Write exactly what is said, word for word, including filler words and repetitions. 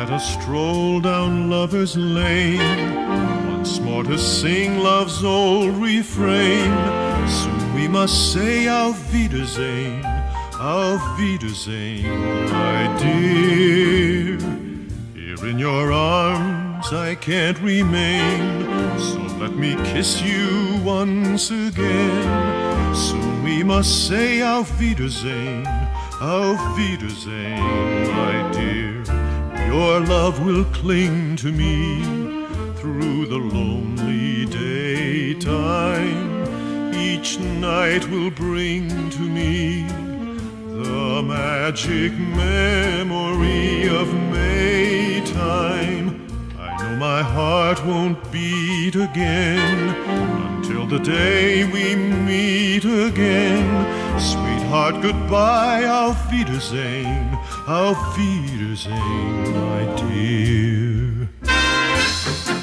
Let us stroll down Lover's Lane, once more to sing love's old refrain. Soon we must say Auf Wiedersehen, Auf Wiedersehen, my dear. Here in your arms I can't remain, so let me kiss you once again. Soon we must say Auf Wiedersehen, Auf Wiedersehen, my dear. Your love will cling to me through the lonely daytime. Each night will bring to me the magic memory of Maytime. I know my heart won't beat again until the day we meet again. Sweetheart, goodbye, Auf Wiedersehen, Auf Wiedersehen, my dear.